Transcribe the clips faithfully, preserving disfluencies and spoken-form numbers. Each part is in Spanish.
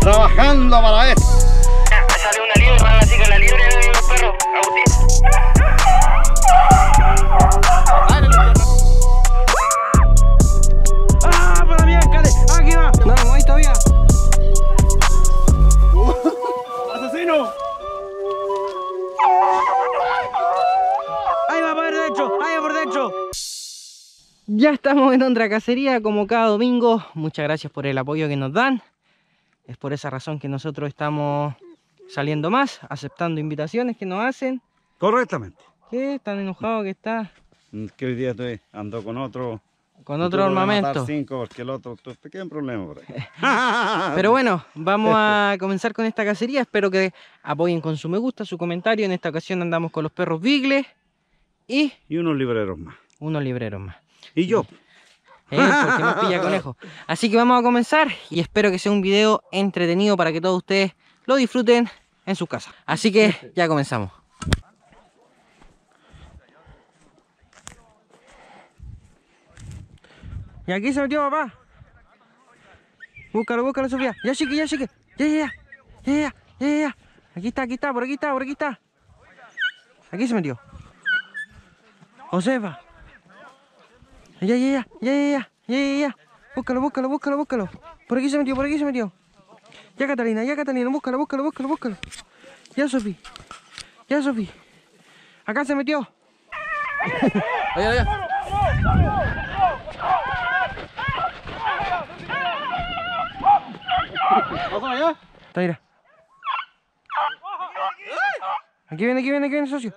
trabajando para esto. Me salió una liebre, van así que la liebre de los perros, Agustín. ¡Ah, para mí, alcalde! ¡Aquí va! No, no, ahí todavía. ¡Asesino! ¡Ahí va por dentro! ¡Ahí va por dentro! Ya estamos en otra cacería como cada domingo. Muchas gracias por el apoyo que nos dan. Es por esa razón que nosotros estamos saliendo más, aceptando invitaciones que nos hacen. Correctamente. ¿Qué? ¿Tan enojado que está? Que hoy día estoy ando con otro. Con otro armamento. Cinco porque el otro tuvo pequeño problema por ahí. Pero bueno, vamos a comenzar con esta cacería. Espero que apoyen con su me gusta, su comentario. En esta ocasión andamos con los perros Beagle y, y unos libreros más. Unos libreros más. Y yo. Eh, porque más pilla conejo. Así que vamos a comenzar y espero que sea un video entretenido para que todos ustedes lo disfruten en sus casas. Así que ya comenzamos. Y aquí se metió papá. Búscalo, búscalo, Sofía. Ya chique, ya chique. Ya, ya, ya. Ya, ya, ya, ya. Aquí está, aquí está, por aquí está, por aquí está. Aquí se metió. Josefa. Ya, ya, ya, ya, ya, ya, ya, ya. Búscalo, búscalo, búscalo, búscalo. Por aquí se metió, por aquí se metió. Ya, Catalina, ya, Catalina, búscalo, búscalo, búscalo, búscalo. Ya, Sofi. Ya, Sofi. Acá se metió. Allá, allá. Está, mira. Aquí viene, aquí viene, aquí viene, socio.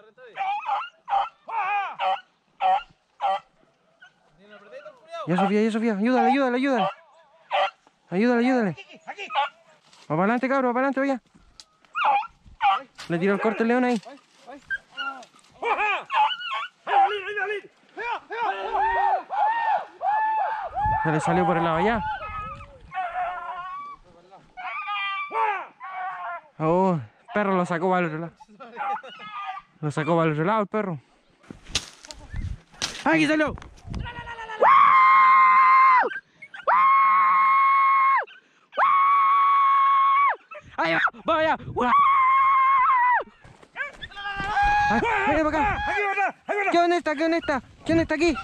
Ya, Sofía, ya, Sofía. Ayúdale, ayúdale, ayúdale. Ayúdale, ayúdale. Va para adelante, cabrón, va para adelante, vaya. Le tiró el corte el león ahí. Se le salió por el lado allá. Oh, el perro lo sacó para el otro lado. Lo sacó para el otro lado el perro. ¡Aquí salió! ¡Ahí va! ¡Va allá! ¡Ay, ven para acá! ¿Qué onda está? ¿Qué onda está? ¿Quién está aquí?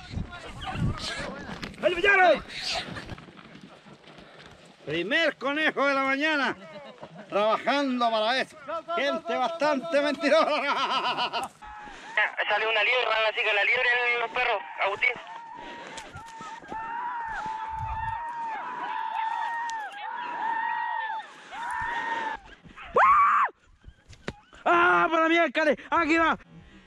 Primer conejo de la mañana. Trabajando para eso. Gente bastante mentirosa. Me salió una liebre, van así que la liebre de los perros, Agustín. ¡Ah, para mí, alcalde! ¡Aquí va!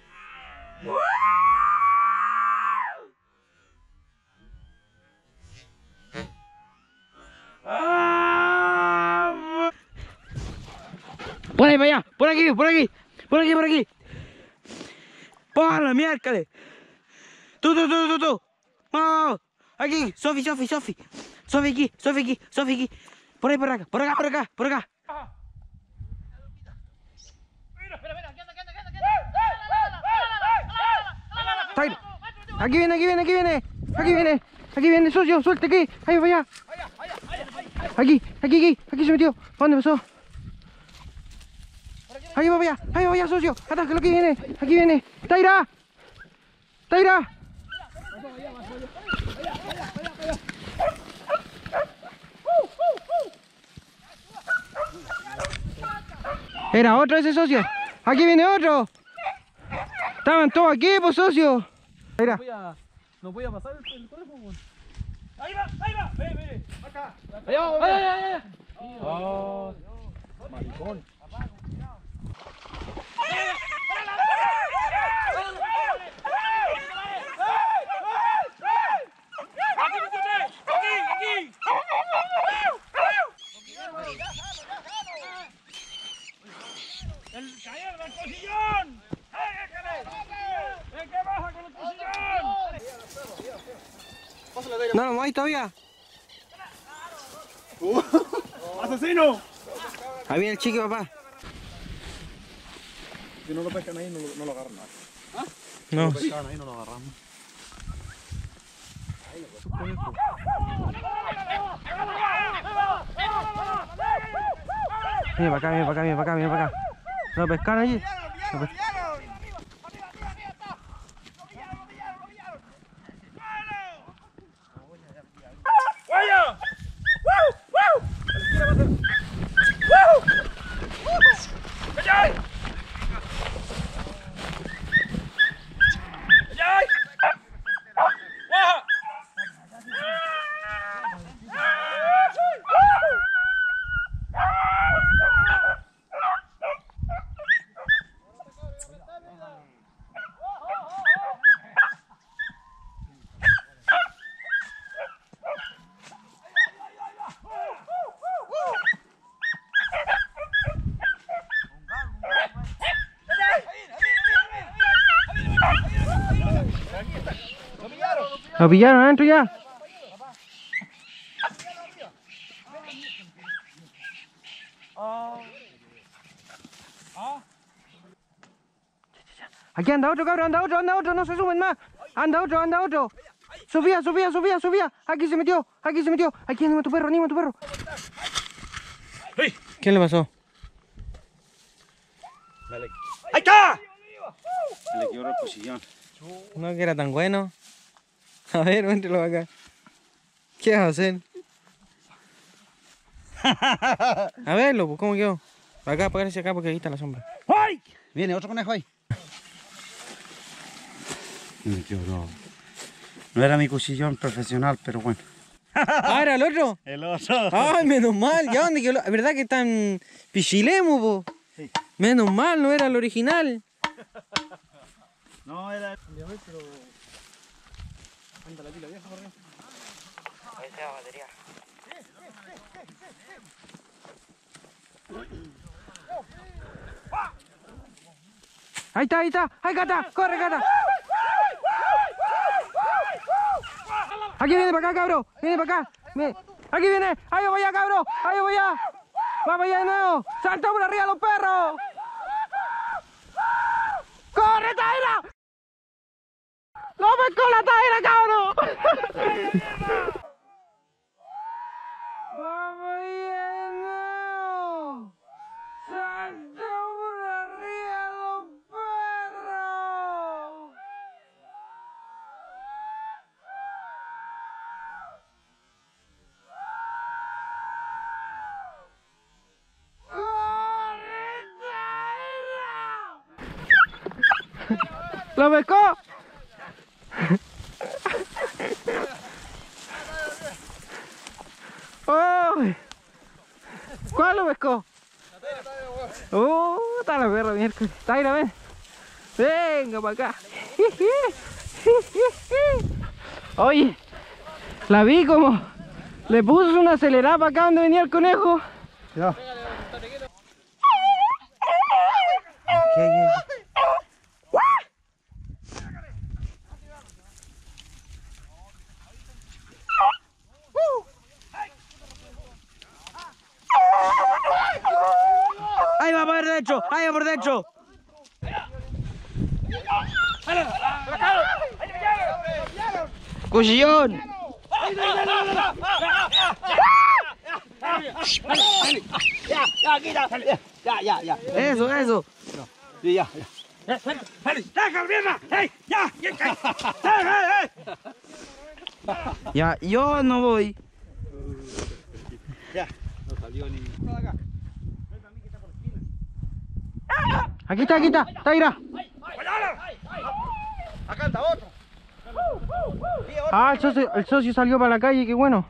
¡Ah! Por ahí, para allá, por aquí, por aquí, por aquí, por aquí. ¡Para mí, alcalde! ¡Tú, tú, tú, tú, tú! ¡Oh! Aquí, Sofi, Sofi, Sofi. Sofi aquí, Sofi aquí, Sofi aquí. Por ahí, por acá, por acá, por acá, por acá. Aquí viene, aquí viene, aquí viene, aquí viene, aquí viene, socio, suelte aquí, ahí va allá. Aquí, aquí, aquí, aquí se metió. ¿Dónde pasó? Ahí va allá, ahí va allá, socio. Atájalo, aquí viene, aquí viene. ¡Taira! ¡Taira! Era otro ese, socio. Aquí viene otro. Estaban todos aquí, pues, socio. Mira. No voy a pasar el, el conejo. Ahí va, ahí va. Ve, ve. Acá. Allá va, Ay, ay, ay, ay. Oh, maricón. ¡El taller del cosillón! ¡El que baja con el cosillón! No, no hay todavía. Uh, ¡Asesino! Ahí viene el chiqui, papá. Si no lo pescan ahí, no lo, no lo agarran nada. ¿Ah? Si No. lo pescan ahí, no lo agarramos. Viene para acá, viene para acá, viene para acá, viene para acá. ¿Lo pescaron allí? Lo pes- ¡Guaya! ¡Woo! ¡Woo! ¡Woo! ¡Callay! ¡Callay! ¡Guaja! ¿Lo pillaron adentro ya? Aquí anda otro, cabrón, anda otro, anda otro, no se suben más. Anda otro, anda otro. Sofía, Sofía, Sofía, Sofía. Aquí se metió, aquí se metió. Aquí anima tu perro, anima tu perro. ¿Qué le pasó? ¡Ahí está! Le quebró el posillón. No que era tan bueno. A ver, mételo acá. ¿Qué vas a hacer? A verlo, pues, ¿cómo quedó? Acá, póngase acá porque ahí está la sombra. ¡Ay! Viene otro conejo ahí. Me quebró. No era mi cuchillón profesional, pero bueno. Ah, ¿era el otro? El otro. Ay, menos mal. ¿Ya dónde quedó? ¿Verdad que están pichilemo, po? Sí. Menos mal, no era el original. No, era... Ahí está, ahí está. ¡Ay, gata! ¡Corre, gata! Aquí viene para acá, cabrón. Viene para acá. Viene. Aquí viene. Ahí voy allá, cabrón. Ahí voy allá. Va para allá de nuevo. ¡Salta por arriba los perros! ¡Corre, Taira! ¡Lo pescó la Taira, cabrón! ¡Vamos allá de nuevo! ¡Salta por arriba los perros! ¡Corre, Taira! ¿Lo pescó? ¡Ay! ¿Cuál lo pescó? ¡Oh! Está la perra miércoles. Taira, ven. Venga para acá. Oye, la vi como le puso una acelerada para acá donde venía el conejo. Ya. ¿Qué, qué? Ahí va por dentro, ahí va por dentro. Cuchillón. Ya, ya, ya. Eso, eso. Ya, ya. ¡Deja, mierda! ¡Ey! ¡Ya! ¡Ya! ¡Ey, ey, ey! Ya, yo no voy. Ya. No salió ni... Aquí está, aquí está, Taira. Acá está otro. Ah, el socio, el socio salió para la calle, qué bueno.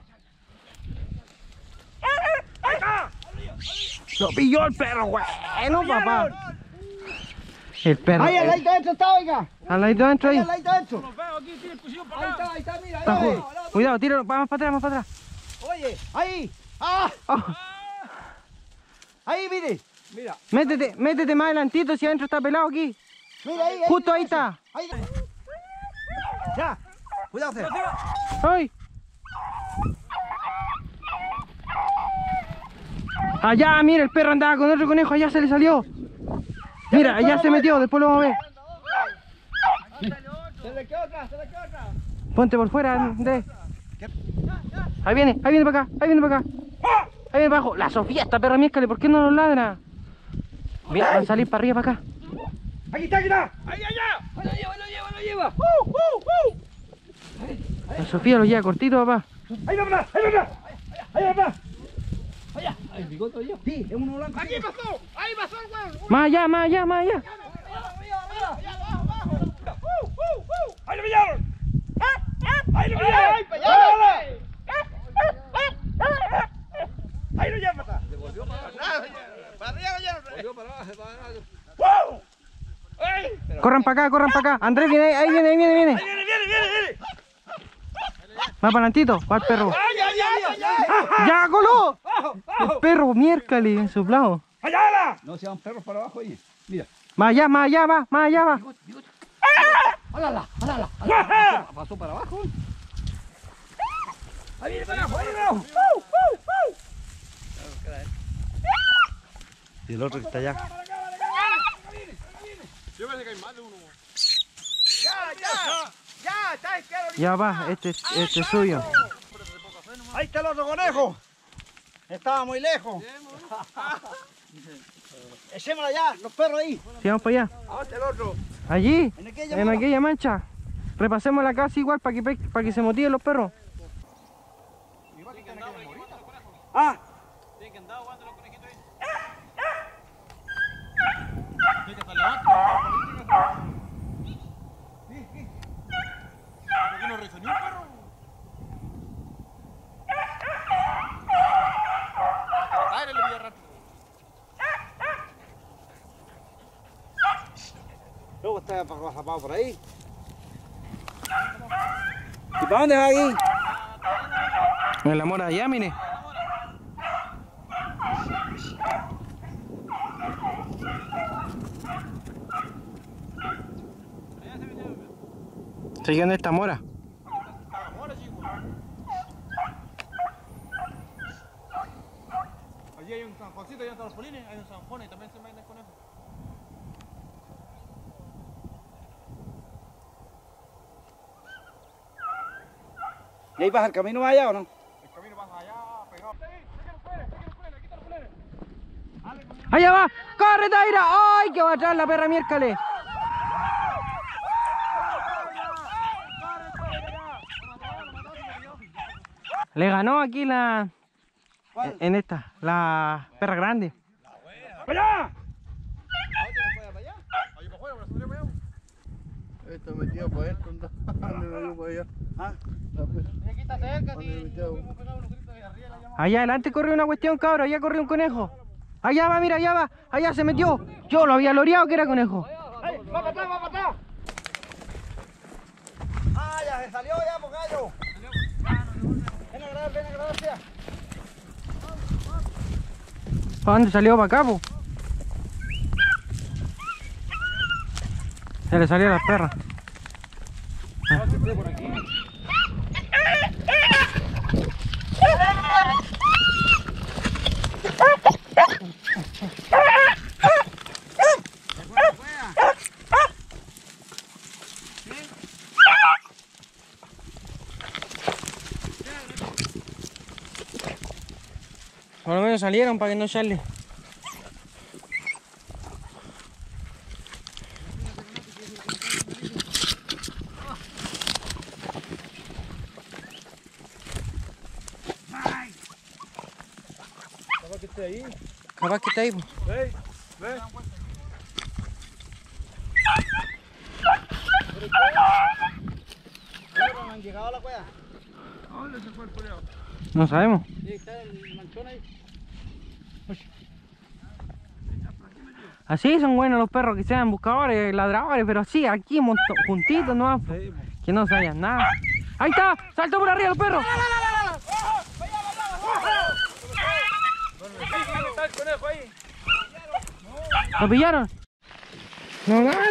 Lo pilló el perro, bueno, papá. El perro. Ahí al ladito adentro está, oiga. Al ladito adentro ahí. Ahí al ladito adentro. Los veo aquí, tira el cuchillo para Ahí acá. está, ahí está, mira. Está Ahí, ju- Cuidado, tíralo, más para atrás, más para atrás. oye, ahí. Ah, Oh, ahí, mire. Mira. métete, métete más adelantito si adentro está pelado aquí. Mira ahí. Justo ahí está. Ahí. Ya. Cuidado, César. ¡Ay! Allá, mira, el perro andaba con otro conejo, allá se le salió. Mira, allá se metió, después lo vamos a ver. Se le quedó otra, se le quedó otra. Ponte por fuera, Andrés. Ahí viene, ahí viene para acá, ahí viene para acá. Ahí viene abajo. La Sofía, esta perra miércoles, ¿por qué no nos ladra? Bien, van a salir para arriba, para acá. Aquí está, aquí está. Ahí, allá. Ahí lo lleva, ahí lo lleva, ahí lo lleva. Uh, uh, uh. La Sofía lo lleva cortito, papá. Ahí va atrás, ahí va atrás. Ahí va atrás. Allá. Ahí, bigote allá. Sí, es uno blanco. Aquí pasó. Ahí pasó el huevo. Más allá, más allá, más allá. ¡Ahí lo pillaron! ¡Ahí lo pillaron! ¡Ahí para allá! ¡Ahí lo llevan para atrás! ¡Devolvió para atrás! ¡Para arriba ya! ¡Devolvió para abajo! ¡Wow! Corran para acá, corran para acá. Andrés viene, ahí viene, ahí viene, viene. ¡Ahí viene, viene, viene, viene! Más para adelantito, va el perro. ¡Ay, ay, ay, ay! ¡Ya, coló! ¡Bajo, El bajo! perro miércoles ensoplado. ¡Allá! No se van perros para abajo, oye. Mira. Más allá, más allá, va, más allá, va. ¡Alala! ¡Alala! Pasó para abajo. ¡Ahí viene para abajo! ¡Ahí viene para abajo! Y el otro que está allá. ¡Ya, ya! ¡Ya! ¡Está izquierdo! Ya va, este, este es suyo. Ahí está el otro conejo. Estaba muy lejos. Echémosla allá, los perros ahí. Sí, vamos para allá. ¿Dónde está el otro? Allí, En aquella en mora. aquella mancha. Repasemos la casa igual para que, pe- para que se motiven los perros. Ah, luego está zapado por ahí. ¿Y para dónde va ahí? En la mora allá, mire. Siguiendo esta mora. Allí hay un zanjoncito, allá están los polines, hay un zanjón y también se meten el conejo. ¿Y ahí vas el camino más allá o no? El camino pasa allá, pegado. ¡Allá va! ¡Corre, Taira! ¡Ay, que va atrás la perra miércoles! Le ganó aquí la... ¿Cuál? En esta, la perra grande. ¡Para allá! Esto metido para adentro, ¿dónde me dio para allá? Ah, Aquí está cerca, sí. Allá adelante corrió una cuestión, cabrón. Allá corrió un conejo. Allá va, mira, allá va. Allá se metió. Yo lo había loreado que era conejo. ¡Ahí! ¡Va para atrás, va para atrás! ah, ya se salió ya, por gallo. Ven a grabar, ven a grabar, sea. ¿Para dónde salió? Para acá, po. Se le salió a las perras. Por lo menos salieron para que no sale. Capaz que esté ahí. Capaz que está ahí, po. Ve, ve. ¿No han llegado a la cueva? ¿A dónde se fue el poleado? No sabemos. Sí, está el manchón ahí. Así son buenos los perros, que sean buscadores, ladradores, pero así, aquí monto- juntitos, no, que no sabían nada. Ahí está, saltó por arriba el perro. ¿Dónde está el conejo ahí? ¿Lo pillaron? No, no, no.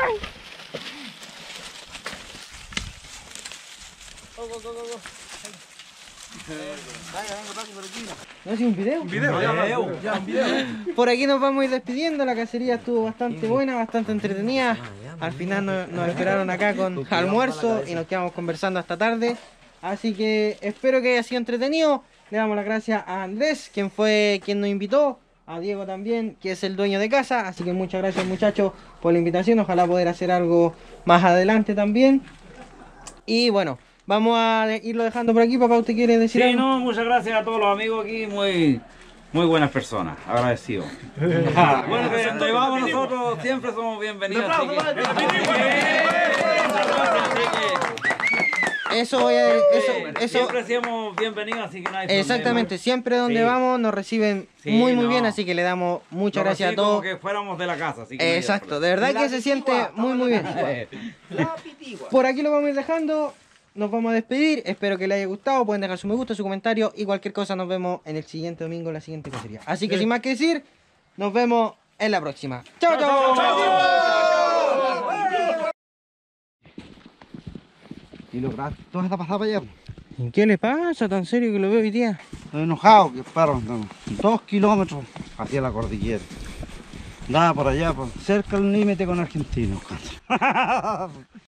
¿No es un video? Un video, ya, ya, un video. Por aquí nos vamos a ir despidiendo, la cacería estuvo bastante buena, bastante entretenida. Al final nos, nos esperaron acá con almuerzo y nos quedamos conversando hasta tarde. Así que espero que haya sido entretenido Le damos las gracias a Andrés, quien fue quien nos invitó, a Diego también, que es el dueño de casa. Así que muchas gracias, muchachos, por la invitación. Ojalá poder hacer algo más adelante también. Y bueno, vamos a irlo dejando por aquí. Papá, ¿usted quiere decir Sí, algo? no, muchas gracias a todos los amigos aquí, muy, muy buenas personas, agradecido. Bueno, que donde vamos nosotros siempre somos bienvenidos. Así que... Eso voy a eso, eso Siempre somos bienvenidos, así que no hay problema. exactamente, siempre donde Sí. vamos nos reciben Sí, muy muy no. bien, así que le damos muchas Nos gracias a reciben como todos. que fuéramos de la casa, así que no hay Exacto, de problema. verdad que se siente muy muy bien. Por aquí lo vamos a ir dejando, nos vamos a despedir, espero que les haya gustado, pueden dejar su me gusta, su comentario y cualquier cosa nos vemos en el siguiente domingo en la siguiente cacería. Así que sin más que decir, nos vemos en la próxima. ¡Chao, chao! Y lo toda esta pasada para allá. ¿Y qué le pasa tan serio que lo veo hoy día? Estoy enojado que el perro anda dos kilómetros hacia la cordillera. Nada por allá, por cerca del límite con Argentina.